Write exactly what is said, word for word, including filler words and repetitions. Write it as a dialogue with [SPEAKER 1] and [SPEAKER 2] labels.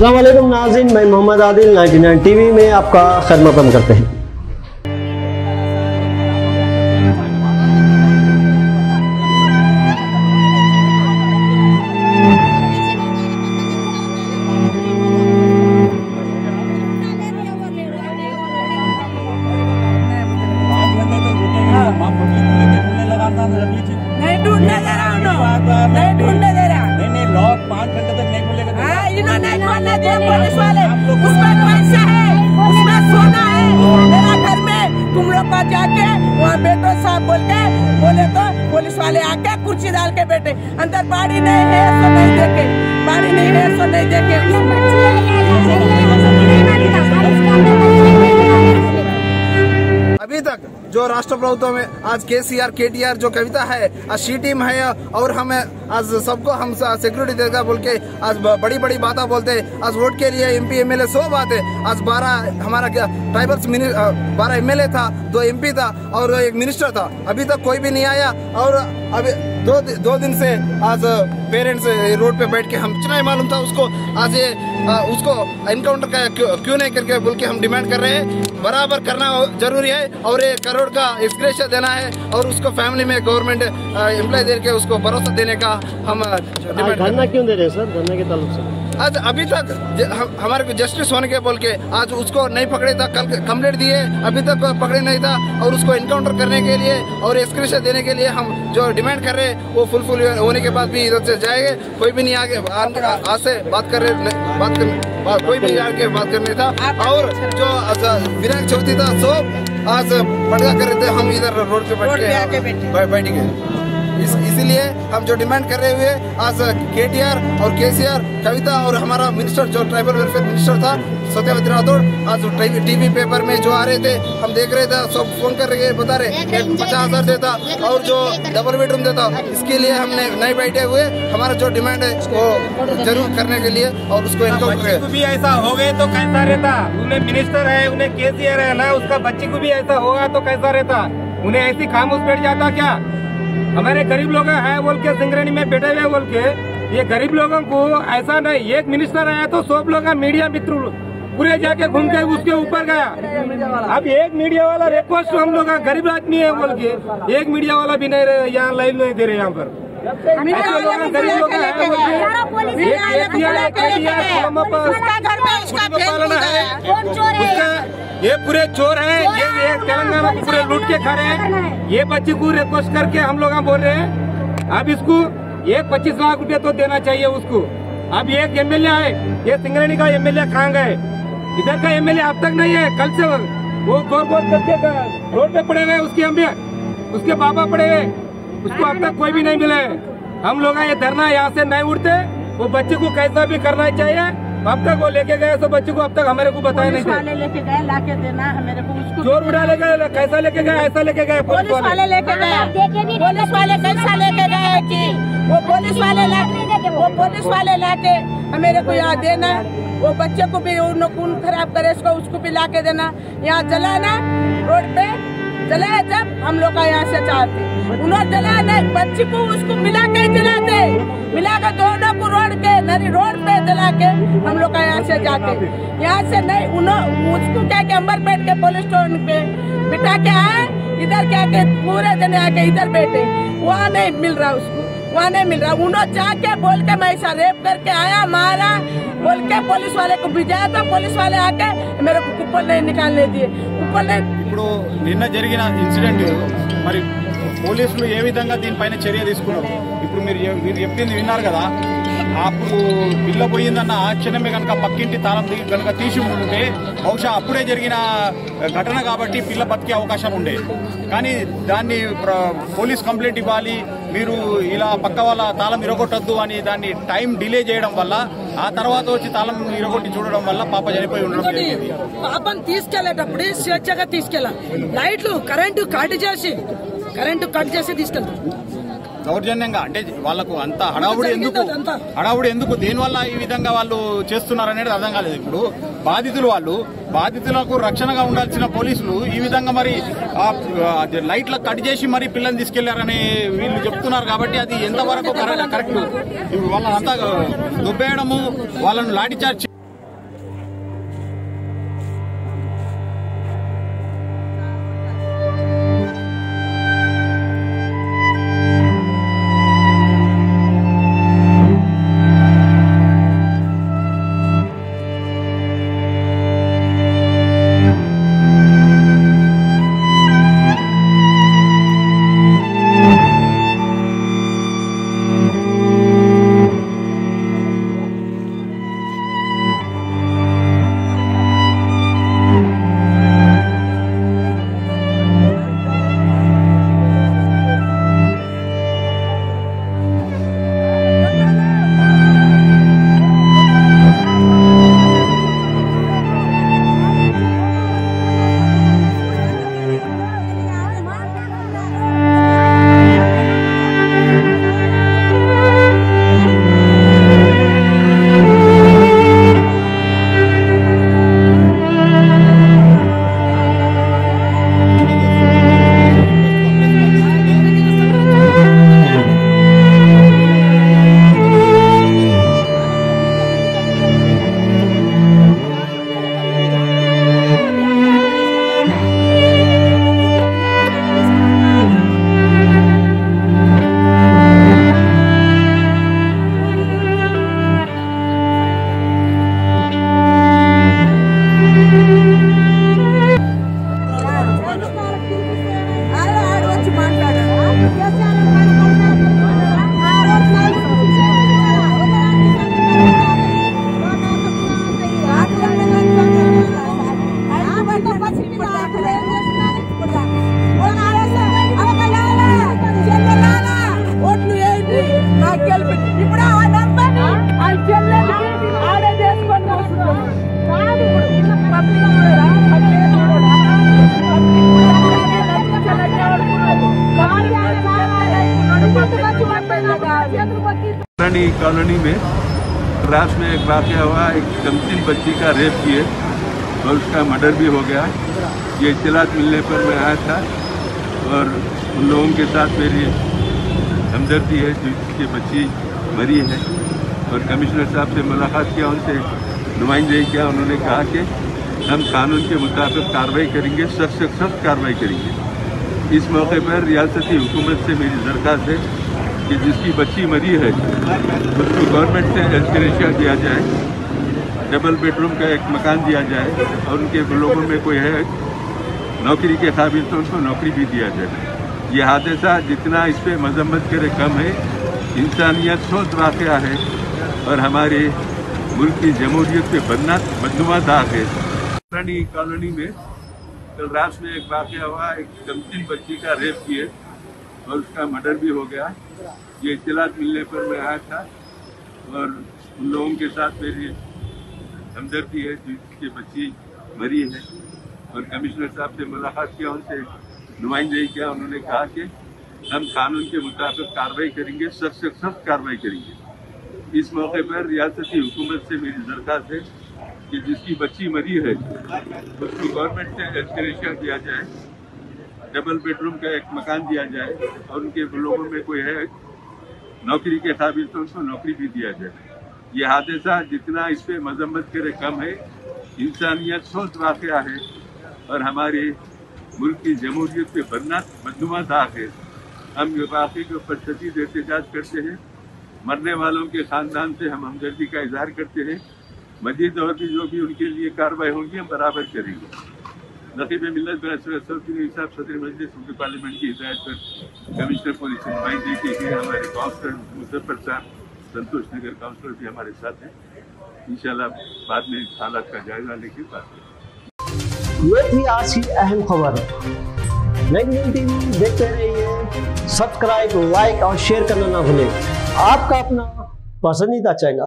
[SPEAKER 1] अस्सलाम वालेकुम नाज़रीन, मैं Mohammad Adil ninety nine TV में आपका खैर मक़दम करते हैं।
[SPEAKER 2] नहीं ढूंढने दे रहा हूँ, नहीं ढूंढने दे रहा।
[SPEAKER 3] नहीं नहीं लॉक पाँच घंटे तक नहीं खुलेगा।
[SPEAKER 2] हाँ, इन्होंने खोलने दिया पुलिस वाले। उसमें पैसा है, उसमें सोना है। मेरा घर में तुम लोग का जाके वहाँ बैठो साहब बोल के बोले तो पुलिस वाले आके कुर्सी डाल के बैठे। अंदर बाड़ी नहीं है सो नहीं देखे, बाड़ी नहीं है सो नहीं देखे।
[SPEAKER 3] अभी तक जो राष्ट्र प्रभुत्व में आज केसीआर केटीआर जो कविता है, आज शी टीम है और हमें आज सबको हम सिक्योरिटी देगा बोल के आज बड़ी बड़ी बातें बोलते हैं। आज वोट के लिए एमपी एमएलए सौ बात है। आज बारह हमारा ट्राइबल्स बारह एमएलए था, दो एमपी था और एक मिनिस्टर था। अभी तक कोई भी नहीं आया और अभी दो दो दिन से आज पेरेंट्स रोड पे बैठ के हम कुछ नहीं मालूम था उसको आज ये उसको एनकाउंटर का क्यों, क्यों नहीं करके बोल के हम डिमांड कर रहे हैं। बराबर करना जरूरी है और एक करोड़ का एक्सग्रेशिया देना है और उसको फैमिली में गवर्नमेंट एम्प्लॉय दे के उसको भरोसा देने का हम डिमांड।
[SPEAKER 1] धरना क्यों दे रहे हैं सर? धरना के ताल्लुक से
[SPEAKER 3] आज अभी तक हम, हमारे को जस्टिस होने के बोल के आज उसको नहीं पकड़े था। कल कंप्लेंट दिए, अभी तक पकड़े नहीं था और उसको एनकाउंटर करने के लिए और एक्सग्रेशिया देने के लिए हम जो डिमांड कर रहे हैं वो फुलफिल होने के बाद भी इधर से जाएंगे। कोई भी नहीं आगे आज से बात कर रहे बात कर कोई भी आगे बात करने था। और जो विनायक चौथी था सो आज पड़गा कर रहे थे, हम इधर रोड पे बैठ के बैठ गए। इस, इसीलिए हम जो डिमांड कर रहे हुए आज केटीआर और केसीआर कविता और हमारा मिनिस्टर जो ट्राइबल वेलफेयर मिनिस्टर था सत्यवती राठौड़ आज टीवी पेपर में जो आ रहे थे हम देख रहे थे, सब फोन कर रहे बता रहे पचास हजार देता और जो डबल बेडरूम देता। इसके लिए हमने नहीं बैठे हुए। हमारा जो डिमांड है वो जरूर करने के लिए और उसको एनकाउंटर
[SPEAKER 4] भी ऐसा हो गए तो कैसा रहता। उन्हें मिनिस्टर है, उन्हें केसीआर है ना, उसका बच्ची को भी ऐसा होगा तो कैसा रहता। उन्हें ऐसी खामोश बैठ जाता क्या? हमारे गरीब लोग हैं बोल के सिंगरेणी में बैठे हुए बोल के ये गरीब लोगों को ऐसा नहीं। एक मिनिस्टर आया तो सब लोग मीडिया मित्र पूरे जाके घूम के उसके ऊपर गया। अब एक मीडिया वाला रिक्वेस्ट हम लोग गरीब आदमी है बोल के एक मीडिया वाला भी नहीं रहे, यहाँ लाइन नहीं दे रहे। यहाँ पर गरीब लोग हैं, ये पूरे चोर हैं, ये, ये तेलंगाना को पूरे लूट के खा रहे हैं। ये बच्ची को रिक्वेस्ट करके हम लोग बोल रहे हैं अब इसको ये पच्चीस लाख रुपए तो देना चाहिए उसको। अब एक एमएलए है, ये सिंगरेणी का एमएलए कहाँ गए? इधर का एमएलए अब तक नहीं है। कल से वो गौर गौर करके रोड पे पड़े हुए, उसके अम्बे उसके बाबा पड़े हुए, उसको अब तक कोई भी नहीं मिले। हम लोग ये धरना यहाँ से नहीं उठते। वो बच्चे को कैसा भी करना चाहिए। अब तक वो लेके गए तो बच्चे को अब तक हमारे को बताया नहीं था।
[SPEAKER 2] लेके गए लाके देना हमारे को उसको
[SPEAKER 3] चोर उड़ा लेके गए, कैसा लेके गए, ऐसा लेके गए
[SPEAKER 2] पुलिस वाले लेके गए। पुलिस वाले कैसा लेके गए कि वो पुलिस वाले लाके वो पुलिस वाले लाके हमारे को यहाँ देना। वो बच्चे को भी खून खराब करे इसको उसको भी लाके देना। यहाँ जलाना रोड पे जलाया जब हम लोग का यहाँ से चाहते उन्होंने जलाया नहीं, बच्ची को उसको मिला के जलाते मिला के दोनों को रोड के नरी रोड पे जला के हम लोग का यहाँ से जाते। यहाँ से नहीं उन्होंने उसको क्या के अंबर बैठ के पुलिस स्टेशन पे बिठा के आए, इधर क्या के पूरे दिन आके इधर बैठे। वहाँ नहीं मिल रहा उसको, वहाँ नहीं मिल रहा। उन्होंने जाके बोल के मैं ऐसा रेप करके आया मारा बोल के पुलिस वाले को भिजाया था। पुलिस वाले आके मेरे को कुप्पल नहीं निकालने दिए। कुप्पल नहीं
[SPEAKER 5] ఇప్పుడు నిన్న జరిగిన ఇన్సిడెంట్ మరి పోలీసులు ఏ విధంగా దీనిపైన చర్య తీసుకున్నారు? ఇప్పుడు మీరు మీరు చెప్పింది విన్నారు కదా, అప్పుడు పిల్ల పోయిందన్న ఆ క్షణమే కనుక పక్కింటి తాళం కనుక తీసి ఉంటే బహుశా అప్పుడే జరిగిన ఘటన కాబట్టి పిల్ల బతికే అవకాశం ఉండే. కానీ దాన్ని పోలీస్ కంప్లైంట్ ఇవ్వాలి, మీరు ఇలా పక్క వాళ్ళ తాళం ఇరగొట్టద్దు అని దాన్ని టైం డిలే చేయడం వల్ల ఆ తర్వాత వచ్చి తాళం ఇరగొట్టి చూడడం వల్ల పాప చనిపోయి ఉండడం జరిగింది.
[SPEAKER 6] పాపను తీసుకెళ్లేటప్పుడు స్వేచ్ఛగా తీసుకెళ్ళాలి. లైట్లు కరెంటు కట్ చేసి కరెంటు కట్ చేసి తీసుకెళ్తాం.
[SPEAKER 5] దౌర్జన్యంగా అంటే వాళ్ళకు అంత హడావుడి ఎందుకు హడావుడి ఎందుకు దేనివల్ల ఈ విధంగా వాళ్ళు చేస్తున్నారు అనేది అర్థం కాలేదు. ఇప్పుడు బాధితులు వాళ్ళు బాధితులకు రక్షణగా ఉండాల్సిన పోలీసులు ఈ విధంగా మరి లైట్ల కట్ చేసి మరి పిల్లల్ని తీసుకెళ్లారని వీళ్ళు చెప్తున్నారు. కాబట్టి అది ఎంతవరకు కరెక్ట్? వాళ్ళని అంతా దుబ్బేయడము, వాళ్ళను లాఠీ చార్జ్
[SPEAKER 7] रात में एक वाक़या हुआ, एक कमसिन बच्ची का रेप किए और उसका मर्डर भी हो गया। ये इत्तलात मिलने पर मैं आया था और उन लोगों के साथ मेरी हमदर्दी है जिसकी बच्ची मरी है, और कमिश्नर साहब से मुलाकात किया, उनसे नुमाइंदगी किया। उन्होंने कहा कि हम कानून के मुताबिक कार्रवाई करेंगे, सख्त से सख्त कार्रवाई करेंगे। इस मौके पर रियासती हुकूमत से मेरी दरख्वास्त है कि जिसकी बच्ची मरी है उसको गवर्नमेंट से एस्क्रेशिया दिया जाए, डबल बेडरूम का एक मकान दिया जाए, और उनके लोगों में कोई है नौकरी के काबिल तो उनको नौकरी भी दिया जाए। ये हादसा जितना इस पर मजम्मत करे कम है। इंसानियत सोच वाक़या है और हमारे मुल्क की जमहूरियत पे बदना बदनुमा दाग है। रानी कॉलोनी में कल रात में एक वाक़या हुआ, एक कमसिन बच्ची का रेप किए और उसका मर्डर भी हो गया। ये इत्तलात मिलने पर मैं आया था और उन लोगों के साथ मेरी हमदर्दी है जिसकी बच्ची मरी है, और कमिश्नर साहब से मुलाकात किया, उनसे नुमाइंदगी किया। उन्होंने कहा कि हम कानून के मुताबिक कार्रवाई करेंगे, सख्त से सख्त कार्रवाई करेंगे। इस मौके पर रियासती हुकूमत से मेरी दरख्वास्त है कि जिसकी बच्ची मरी है उसको गवर्नमेंट से एस्क्रेशिया दिया जाए, डबल बेडरूम का एक मकान दिया जाए, और उनके लोगों में कोई है नौकरी के काबिल तो उनको नौकरी भी दिया जाए। ये हादसा जितना इस पर मजम्मत करे कम है। इंसानियत सोच वाक़या है और हमारे मुल्क की जमहूरियत पे बदना बदनुमा दाग है। हम ये वाक़े के ऊपर शदीद एहतजाज करते हैं। मरने वालों के ख़ानदान से हम हमदर्दी का इजहार करते हैं। मजीद और भी जो भी उनके लिए कार्रवाई होगी हम बराबर करेंगे। नक़ीब मिल्लत साहब सदर मजलिस उनके पार्लियामेंट की हिदायत पर कमिश्नर पुलिस नुमाइंदगी की है। हमारे काउंसलर मुजफ्फर साहब संतोष नगर काउंसलर भी हमारे साथ हैं। इंशाल्लाह बाद में हालात का जायजा लेके बात करेंगे।
[SPEAKER 1] ये थी आज की अहम खबर। नाइनटी नाइन टीवी देखते रहिए, सब्सक्राइब, लाइक और शेयर करना ना भूलें। आपका अपना पसंदीदा चैनल।